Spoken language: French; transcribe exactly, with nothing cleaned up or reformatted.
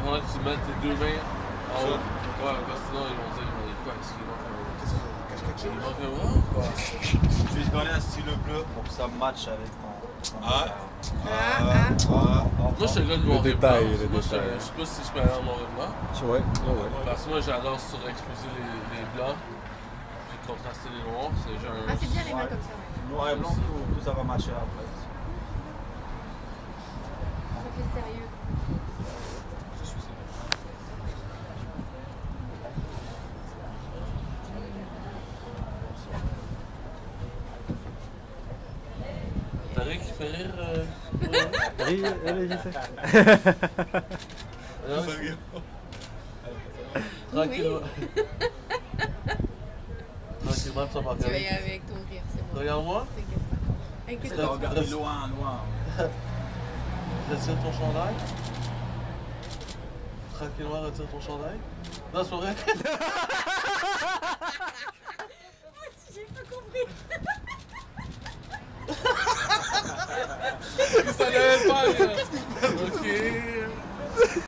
faudrait que tu mettes tes deux mains en haut. Ouais, parce que sinon ils vont dire, il est quoi, est-ce qu'il manque un... Qu'est-ce que cache quelque chose? Il manque un bras ou quoi? Je vais te donner un stylo bleu pour que ça matche avec ton... ton Ah. ah, Ah, ah. Moi je suis le gars de Le noir et blanc. détail, le Moi, je détail. je sais pas si je peux aller en noir et blanc. Ouais, ouais, ouais. Parce que moi j'adore surexposer les, les blancs. Puis contraster les noirs. C'est genre... Ah, c'est bien les mains Ouais. comme ça, ouais. Noir et blanc, tout, tout ça va matcher après. Ça fait sérieux. T'as rien qui fait rire? Euh... Allez, allez, j'y sais. Tranquillement. Tranquillement, tu vas Tu vas y aller avec ton rire, c'est bon. Regarde-moi. T'inquiète pas. Inquiète C'est pas. de regarder loin, loin. Retire ton chandail. Tranquillement, retire ton chandail. Non, c'est vrai. Moi aussi, j'ai pas compris.